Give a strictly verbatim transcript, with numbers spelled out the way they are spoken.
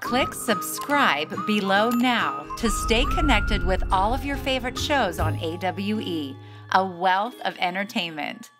Click subscribe below now to stay connected with all of your favorite shows on A W E, a wealth of entertainment.